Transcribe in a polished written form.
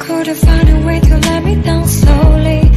couldn't find a way to let me down slowly.